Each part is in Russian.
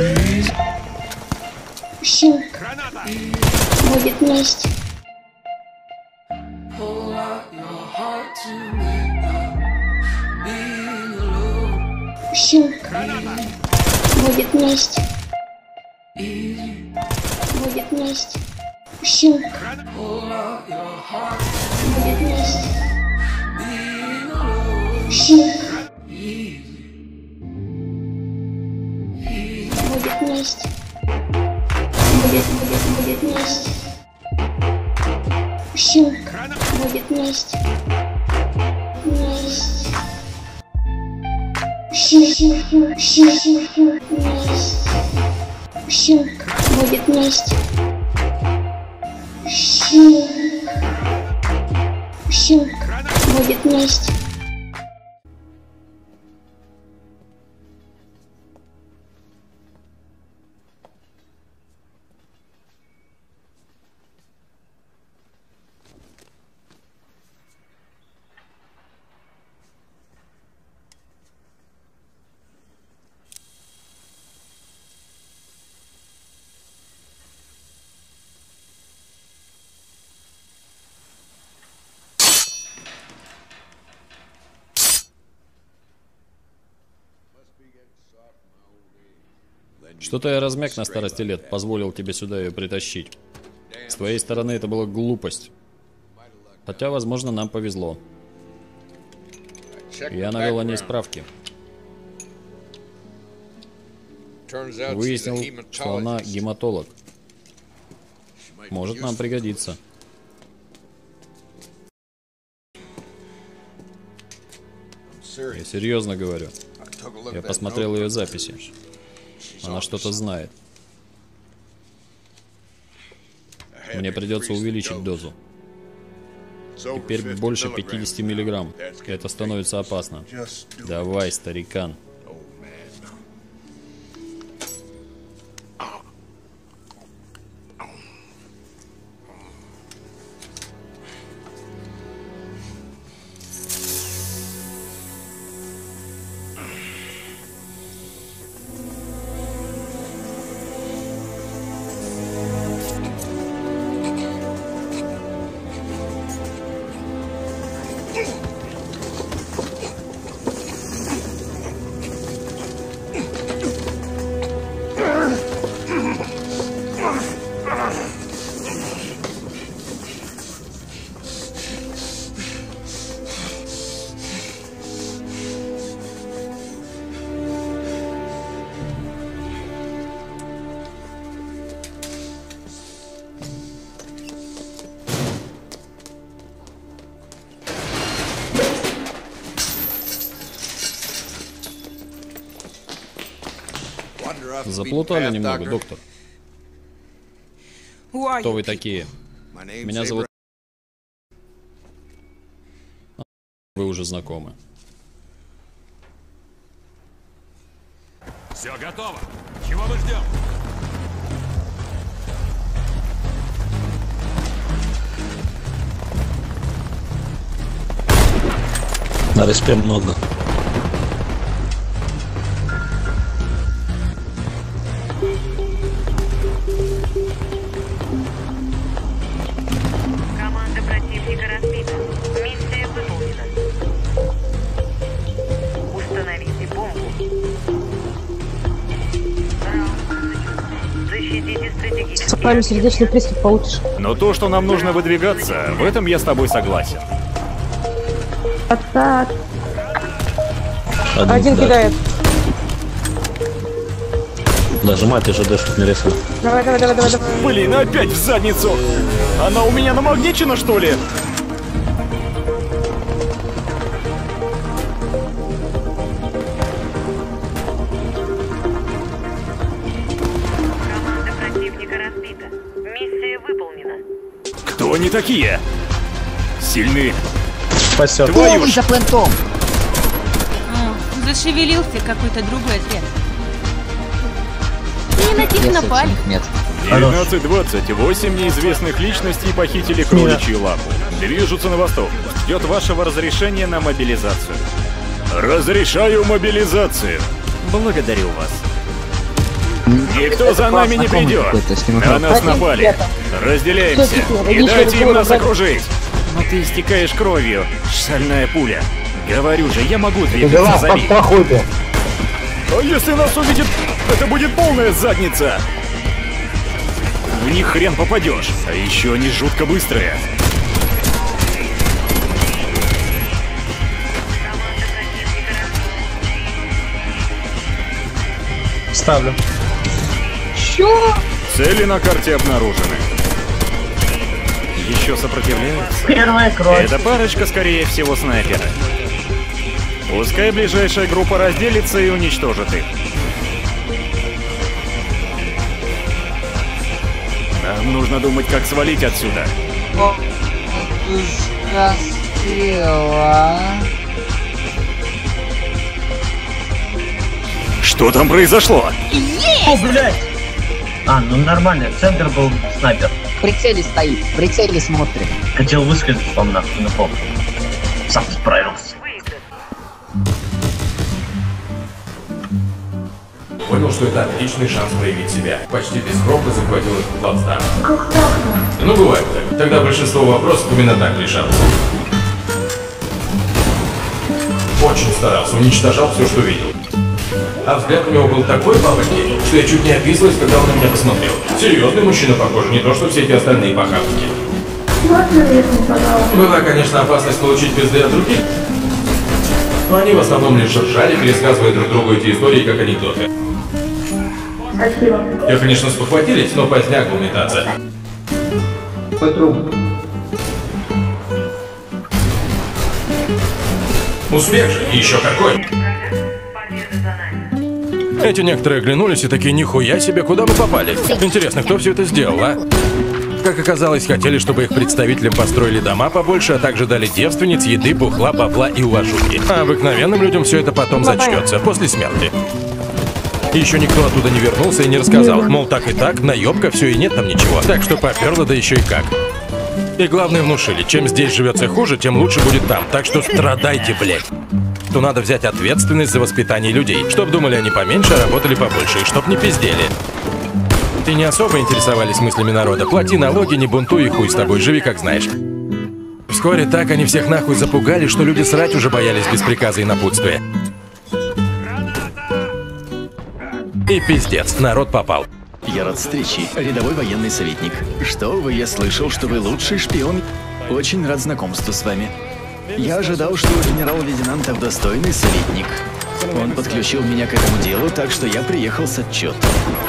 Все. Будет месть. Все. Будет месть. Будет месть. Все. Будет месть. Все. Будет месть. Будет месть. Все. Будет месть. Месть. Все. Месть. Все. Будет месть. Все. Будет месть. Что-то я размяк на старости лет, позволил тебе сюда ее притащить. С твоей стороны это была глупость. Хотя, возможно, нам повезло. Я навел о ней справки. Выяснил, что она гематолог. Может нам пригодиться. Я серьезно говорю. Я посмотрел ее записи. Она что-то знает. Мне придется увеличить дозу. Теперь больше 50 миллиграмм. Это становится опасно. Давай, старикан. Заплутали немного, доктор. Кто вы такие? Меня зовут... Вы уже знакомы. Все готово. Чего мы ждем? На респе много. Команда противника разбита. Миссия выполнена. Установите бомбу. Защитите стратегические... Сопами сердечный приступ получишь. Но то, что нам нужно выдвигаться, в этом я с тобой согласен. Так. Один кидает. Нажимай, ты же дэшек не резко. Давай. Блин, опять в задницу! Она у меня намагничена, что ли? Команда противника разбита. Миссия выполнена. Кто они такие? Сильны. Спасет. Твою ж! За плентом. Зашевелился какой-то другой отряд. Не на тех напали. Нет. 19:20. Неизвестных личностей похитили кроличью лапу. Движутся на восток. Ждет вашего разрешения на мобилизацию. Разрешаю мобилизацию. Благодарю вас. Никто за нами не придет. На нас напали. Разделяемся и дайте им нас окружить. Но ты истекаешь кровью, шальная пуля. Говорю же, я могу двигаться за ним. А если нас увидит, это будет полная задница. В них хрен попадешь. А еще они жутко быстрые. Ставлю. Цели на карте обнаружены. Еще сопротивляются? Первая кровь. Эта парочка, скорее всего, снайперы. Пускай ближайшая группа разделится и уничтожит их. Нам нужно думать, как свалить отсюда. Что там произошло? О, блядь! А, ну нормально, центр был снайпер. В прицеле стоит, в прицеле смотрит. Хотел высказать вам нахуй, на пол. Сам справился. Понял, что это отличный шанс проявить себя. Почти бескровно захватил этот плацдарм. Ну, бывает так. Тогда большинство вопросов именно так решалось. Очень старался, уничтожал все, что видел. А взгляд у него был такой бабочки, что я чуть не описалась, когда он на меня посмотрел. Серьезный мужчина, похоже, не то, что все эти остальные похабки. Была, конечно, опасность получить пизды от других, но они в основном лишь ржали, пересказывая друг другу эти истории как анекдоты. Спасибо. Те, конечно, спохватились, но поздняк был метаться. Успех же, и еще какой! Эти некоторые оглянулись и такие, нихуя себе, куда мы попали? Интересно, кто все это сделал, а? Как оказалось, хотели, чтобы их представителям построили дома побольше, а также дали девственниц, еды, бухла, бабла и уважухи. А обыкновенным людям все это потом зачтется, после смерти. Еще никто оттуда не вернулся и не рассказал, мол, так и так, наебка, все и нет там ничего. Так что поперло, да еще и как. И главное внушили, чем здесь живется хуже, тем лучше будет там. Так что страдайте, блядь. То надо взять ответственность за воспитание людей, чтоб думали они поменьше, а работали побольше, и чтоб не пиздели. Ты не особо интересовались мыслями народа. Плати налоги, не бунтуй и хуй с тобой, живи как знаешь. Вскоре так они всех нахуй запугали, что люди срать уже боялись без приказа и напутствия. И пиздец, народ попал. Я рад встрече, рядовой военный советник. Что вы, я слышал, что вы лучший шпион. Очень рад знакомству с вами. Я ожидал, что у генерал-лейтенанта достойный советник. Он подключил меня к этому делу, так что я приехал с отчетом.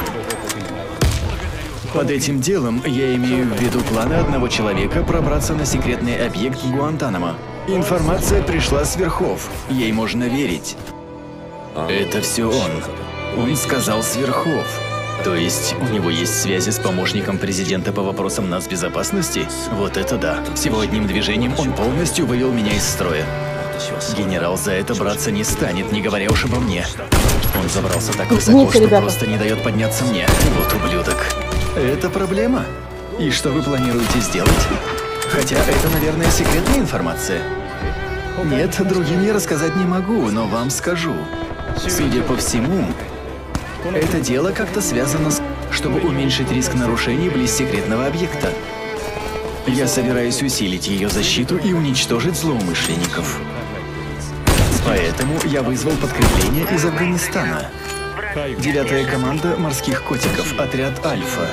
Под этим делом я имею в виду планы одного человека пробраться на секретный объект Гуантанамо. Информация пришла с верхов, ей можно верить. Это все он. Он сказал с верхов. То есть у него есть связи с помощником президента по вопросам нацбезопасности? Вот это да. Всего одним движением он полностью вывел меня из строя. Генерал за это браться не станет, не говоря уж обо мне. Он забрался так высоко, что просто не дает подняться мне. Вот ублюдок. Это проблема? И что вы планируете сделать? Хотя это, наверное, секретная информация. Нет, другим я рассказать не могу, но вам скажу. Судя по всему, это дело как-то связано с... чтобы уменьшить риск нарушений близ секретного объекта. Я собираюсь усилить ее защиту и уничтожить злоумышленников. Поэтому я вызвал подкрепление из Афганистана. 9-я команда морских котиков, отряд Альфа.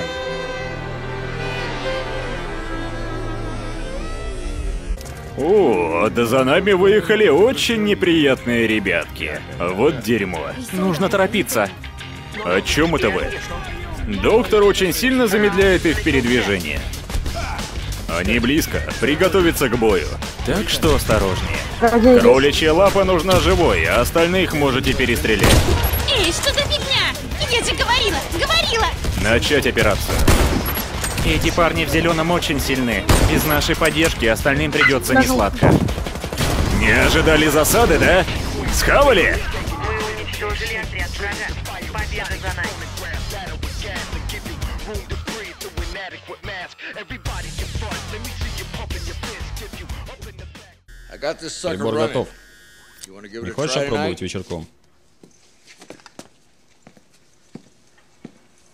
О, да за нами выехали очень неприятные ребятки. Вот дерьмо. Нужно торопиться. О чем это вы? Доктор очень сильно замедляет их передвижение. Они близко, приготовиться к бою. Так что осторожнее. Кроличья лапа нужна живой, а остальных можете перестрелять. Эй, что за фигня? Я же говорила! Начать операцию. Эти парни в зеленом очень сильны. Без нашей поддержки остальным придется несладко. Не ожидали засады, да? Схавали? Мы уничтожили отряд врага. Победа за нами. Прибор готов. Не хочешь опробовать вечерком?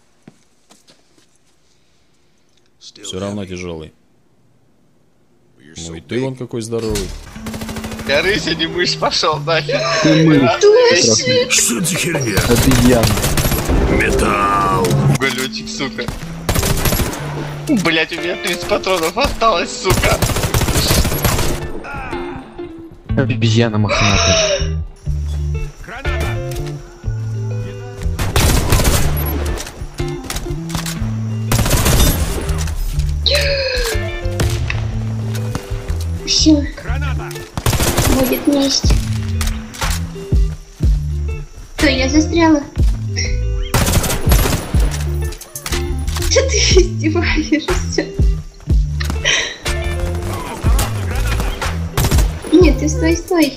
Все равно тяжелый. Ну и ты вон какой здоровый. Я рыся, не мышь, пошел нафиг. Что за херня? Обезьяна. Металл. Уголечек, сука. Блять, у меня 30 патронов осталось, сука. Обезьяна мохнатая. Все. Будет месть. Что, я застряла? Что ты издеваешься? Нет, ты стой.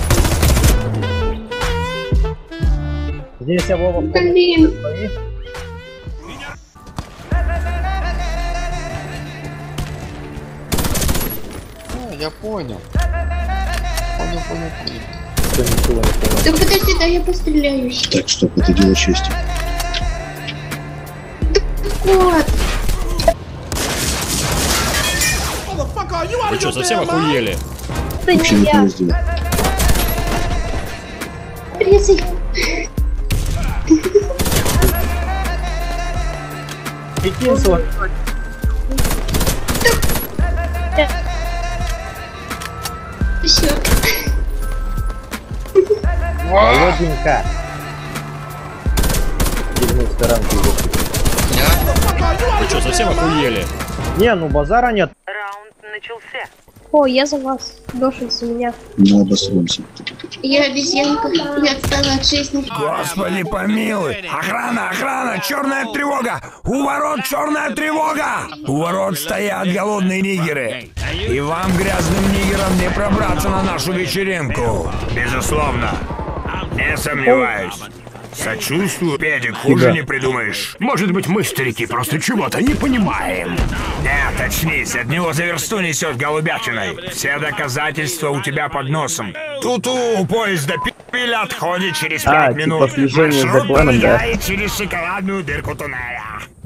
Здесь я Вова. Блин. Я понял. Понял. Да подожди, да я постреляюсь. Так, стоп, это дело чести. Вот. Вы что, совсем охуели? Вообще не повезло. Резай. Дитинство. Все. Володенька. Дерьмо сторонки. Вы что, совсем охуели? Не, ну базара нет. Раунд начался. О, я за вас. Дошен за меня. Ну, обосремся. Я обезьянка. Я отстала от жизни. Господи помилуй! Охрана! Черная тревога! У ворот черная тревога! У ворот стоят голодные нигеры. И вам, грязным нигерам, не пробраться на нашу вечеринку. Безусловно. Не сомневаюсь. Сочувствую, Педик, хуже не придумаешь. Может быть, мы, старики, просто чего-то не понимаем. Нет, очнись, от него за версту несет голубятиной. Все доказательства у тебя под носом. Ту-ту, поезд до Пиля отходит через 5 минут. Маршрут пролегает через шоколадную дырку туннеля.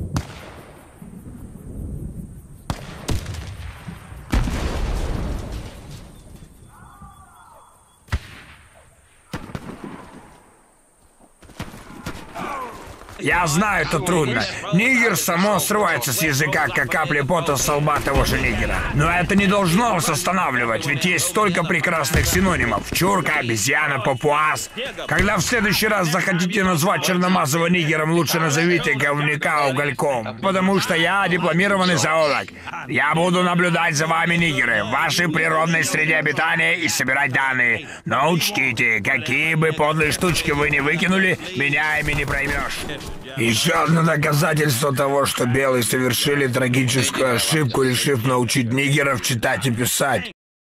Я знаю, это трудно. Нигер само срывается с языка, как капли пота с лба того же нигера. Но это не должно вас останавливать, ведь есть столько прекрасных синонимов. Чурка, обезьяна, папуас. Когда в следующий раз захотите назвать черномазого нигером, лучше назовите говнюка угольком. Потому что я дипломированный зоолог. Я буду наблюдать за вами, нигеры, в вашей природной среде обитания и собирать данные. Но учтите, какие бы подлые штучки вы не выкинули, меня ими не проймешь. Еще одно доказательство того, что белые совершили трагическую ошибку, решив научить нигеров читать и писать.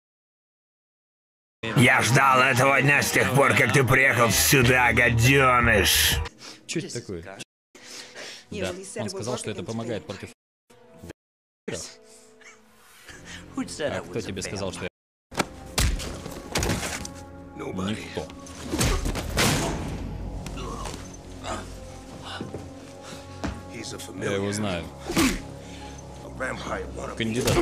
Я ждал этого дня с тех пор, как ты приехал сюда, гаденыш. Что это такое? Да, он сказал, что это помогает против... А кто тебе сказал, что я... Никто. Я его знаю. Кандидат.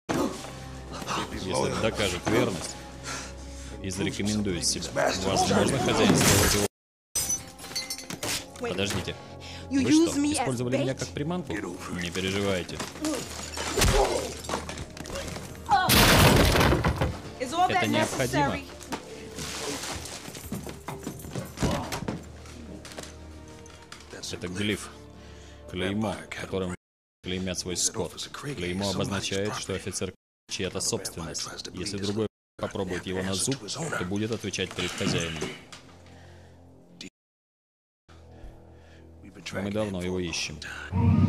Если докажет верность и зарекомендует себя, возможно, хозяин сделает его... Подождите. Вы что, использовали меня как приманку? Не переживайте. Это необходимо. Это глиф. Клеймо, которым клеймят свой скот. Клеймо обозначает, что офицер чья-то собственность. Если другой попробует его на зуб, то будет отвечать перед хозяином. Мы давно его ищем.